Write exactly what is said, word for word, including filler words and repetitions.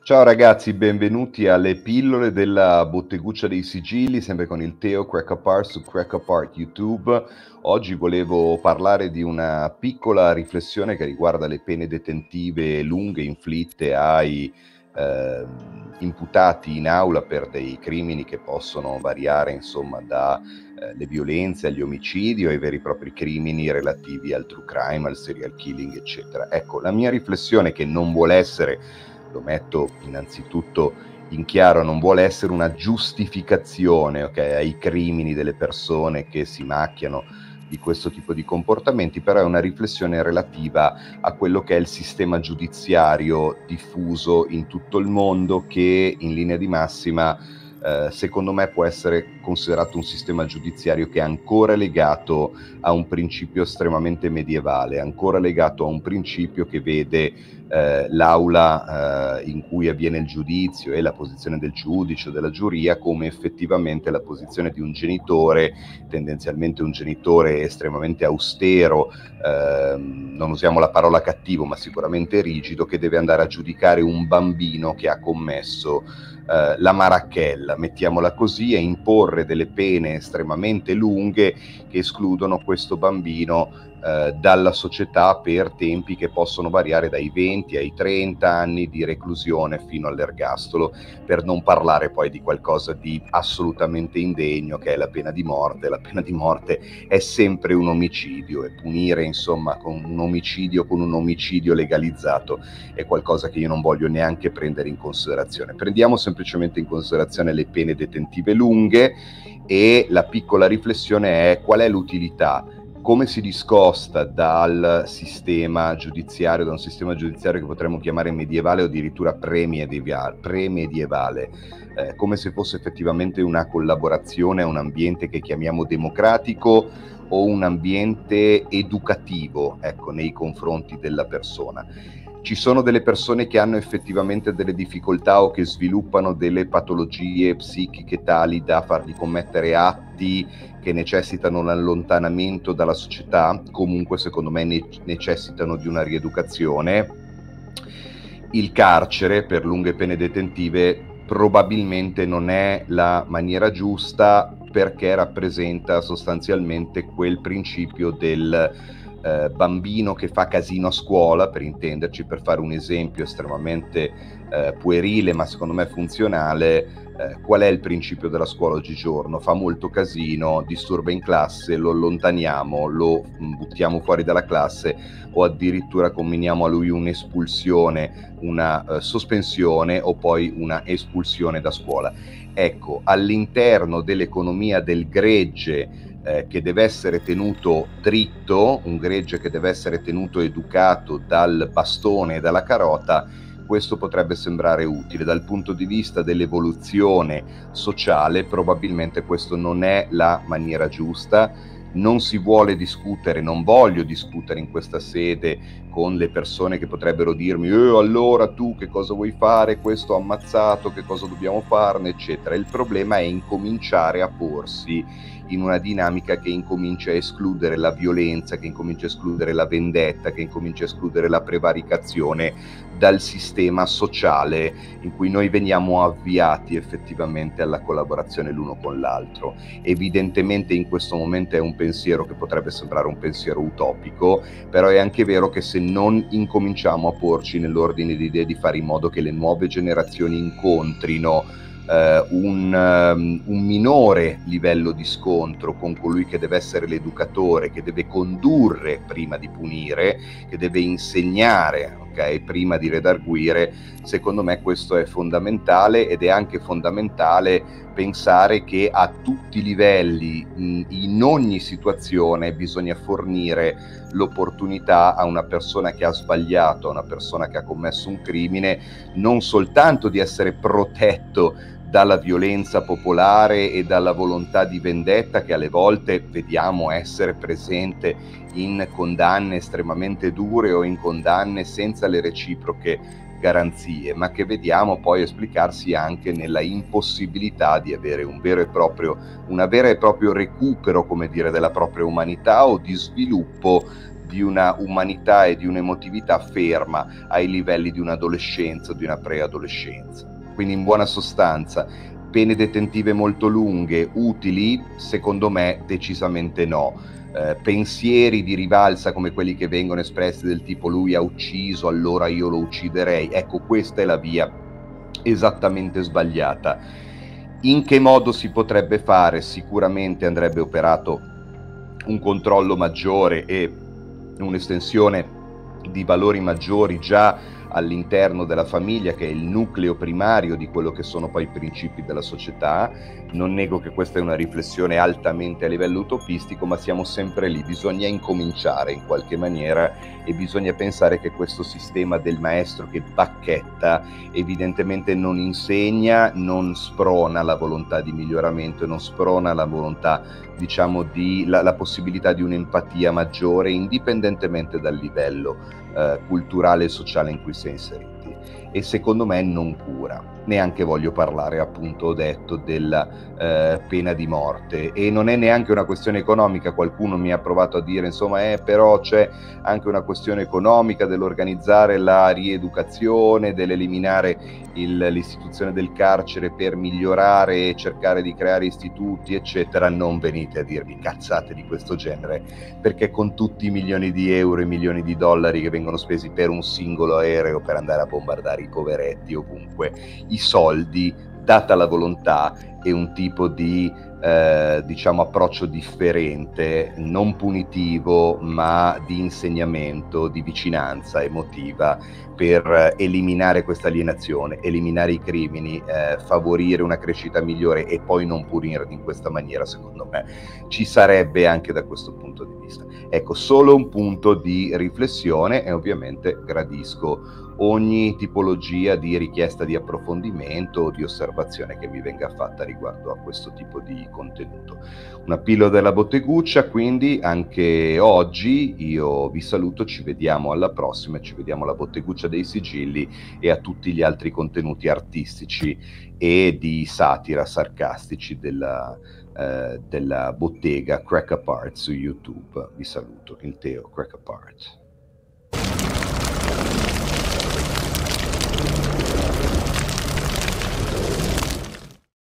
Ciao ragazzi, benvenuti alle pillole della botteguccia dei sigilli, sempre con il Teo Crack Apart su Crack Apart YouTube. Oggi volevo parlare di una piccola riflessione che riguarda le pene detentive lunghe inflitte ai eh, imputati in aula per dei crimini che possono variare, insomma, da eh, le violenze agli omicidi o ai veri e propri crimini relativi al true crime, al serial killing, eccetera. Ecco, la mia riflessione, che non vuole essere, lo metto innanzitutto in chiaro, non vuole essere una giustificazione, okay, ai crimini delle persone che si macchiano di questo tipo di comportamenti, però è una riflessione relativa a quello che è il sistema giudiziario diffuso in tutto il mondo, che in linea di massima eh, secondo me può essere considerato un sistema giudiziario che è ancora legato a un principio estremamente medievale, ancora legato a un principio che vede eh, l'aula eh, in cui avviene il giudizio e la posizione del giudice o della giuria come effettivamente la posizione di un genitore, tendenzialmente un genitore estremamente austero, eh, non usiamo la parola cattivo, ma sicuramente rigido, che deve andare a giudicare un bambino che ha commesso eh, la marachella, mettiamola così, e imporre delle pene estremamente lunghe che escludono questo bambino eh, dalla società per tempi che possono variare dai venti ai trenta anni di reclusione fino all'ergastolo, per non parlare poi di qualcosa di assolutamente indegno che è la pena di morte. La pena di morte è sempre un omicidio, e punire insomma con un omicidio con un omicidio legalizzato è qualcosa che io non voglio neanche prendere in considerazione. Prendiamo semplicemente in considerazione le pene detentive lunghe, e la piccola riflessione è: qual è l'utilità? Come si discosta dal sistema giudiziario, da un sistema giudiziario che potremmo chiamare medievale o addirittura pre-medievale, pre-medievale eh, come se fosse effettivamente una collaborazione a un ambiente che chiamiamo democratico o un ambiente educativo, ecco, nei confronti della persona. Ci sono delle persone che hanno effettivamente delle difficoltà o che sviluppano delle patologie psichiche tali da fargli commettere atti che necessitano un allontanamento dalla società, comunque secondo me ne- necessitano di una rieducazione. Il carcere per lunghe pene detentive probabilmente non è la maniera giusta, perché rappresenta sostanzialmente quel principio del eh, bambino che fa casino a scuola, per intenderci, per fare un esempio estremamente eh, puerile ma secondo me funzionale. Eh, qual è il principio della scuola oggigiorno? Fa molto casino, disturba in classe, lo allontaniamo, lo mh, buttiamo fuori dalla classe, o addirittura combiniamo a lui un'espulsione, una uh, sospensione o poi una espulsione da scuola. Ecco, all'interno dell'economia del gregge eh, che deve essere tenuto dritto, un gregge che deve essere tenuto educato dal bastone e dalla carota, questo potrebbe sembrare utile. Dal punto di vista dell'evoluzione sociale, probabilmente questo non è la maniera giusta. Non si vuole discutere, non voglio discutere in questa sede con le persone che potrebbero dirmi eh, allora tu che cosa vuoi fare, questo ammazzato, che cosa dobbiamo farne, eccetera. Il problema è incominciare a porsi in una dinamica che incomincia a escludere la violenza, che incomincia a escludere la vendetta, che incomincia a escludere la prevaricazione dal sistema sociale in cui noi veniamo avviati effettivamente alla collaborazione l'uno con l'altro. Evidentemente in questo momento è un pensiero che potrebbe sembrare un pensiero utopico, però è anche vero che se non incominciamo a porci nell'ordine di idee di fare in modo che le nuove generazioni incontrino Uh, un, um, un minore livello di scontro con colui che deve essere l'educatore, che deve condurre prima di punire, che deve insegnare, ok, prima di redarguire, secondo me questo è fondamentale. Ed è anche fondamentale pensare che a tutti i livelli, in, in ogni situazione, bisogna fornire l'opportunità a una persona che ha sbagliato, a una persona che ha commesso un crimine, non soltanto di essere protetto dalla violenza popolare e dalla volontà di vendetta che alle volte vediamo essere presente in condanne estremamente dure o in condanne senza le reciproche garanzie, ma che vediamo poi esplicarsi anche nella impossibilità di avere un vero e proprio, una vera e proprio recupero, come dire, della propria umanità o di sviluppo di una umanità e di un'emotività ferma ai livelli di un'adolescenza, di una preadolescenza. Quindi in buona sostanza, pene detentive molto lunghe, utili? Secondo me decisamente no. Eh, pensieri di rivalsa come quelli che vengono espressi del tipo lui ha ucciso, allora io lo ucciderei, ecco, questa è la via esattamente sbagliata. In che modo si potrebbe fare? Sicuramente andrebbe operato un controllo maggiore e un'estensione di valori maggiori già all'interno della famiglia, che è il nucleo primario di quello che sono poi i principi della società. Non nego che questa è una riflessione altamente a livello utopistico, ma siamo sempre lì, bisogna incominciare in qualche maniera e bisogna pensare che questo sistema del maestro che bacchetta evidentemente non insegna, non sprona la volontà di miglioramento e non sprona la volontà, diciamo, di la, la possibilità di un'empatia maggiore indipendentemente dal livello eh, culturale e sociale in cui si è inseriti. E secondo me non cura. Neanche voglio parlare, appunto, ho detto, della eh, pena di morte, e non è neanche una questione economica. Qualcuno mi ha provato a dire, insomma, eh, però c'è anche una questione economica dell'organizzare la rieducazione, dell'eliminare il, l'istituzione del carcere per migliorare e cercare di creare istituti, eccetera. Non venite a dirmi cazzate di questo genere, perché con tutti i milioni di euro e milioni di dollari che vengono spesi per un singolo aereo per andare a bombardare i poveretti ovunque, i soldi, data la volontà e un tipo di eh, diciamo approccio differente, non punitivo ma di insegnamento, di vicinanza emotiva, per eliminare questa alienazione, eliminare i crimini, eh, favorire una crescita migliore e poi non punirli in questa maniera, secondo me ci sarebbe anche da questo punto di vista. Ecco, solo un punto di riflessione, e ovviamente gradisco ogni tipologia di richiesta di approfondimento o di osservazione che mi venga fatta riguardo a questo tipo di contenuto. Una pillola della botteguccia, quindi anche oggi io vi saluto, ci vediamo alla prossima, ci vediamo alla botteguccia dei sigilli e a tutti gli altri contenuti artistici e di satira sarcastici della, eh, della bottega Crack Apart su YouTube. Vi saluto, il Teo Crack Apart.